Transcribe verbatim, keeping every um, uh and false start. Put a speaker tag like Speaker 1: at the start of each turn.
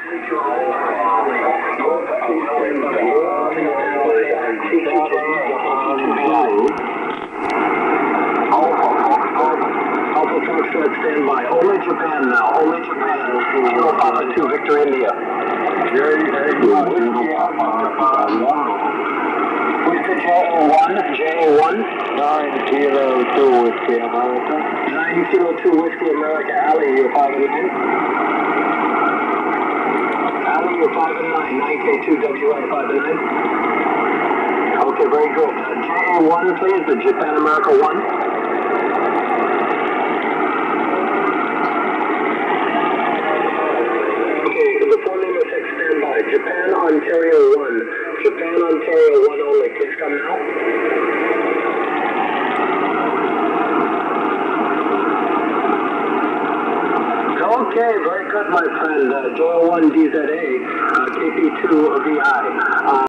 Speaker 1: Stand by. Only Japan now. Only Japan. Kilo Papa two, Victor India. Whiskey J A one, J A one.
Speaker 2: nine Kilo two Whiskey America.
Speaker 1: nine Kilo two Whiskey America. Ali, you're five and nine. Ali, you're five and nine. nine K two W I, five and nine. Okay, very good. Uh, J A one, please. The Japan America one. Japan, Ontario one. Japan, Ontario one only. Please come now. Okay, very good, my friend. Uh, J O one D Z A, uh, K P two V I. Uh,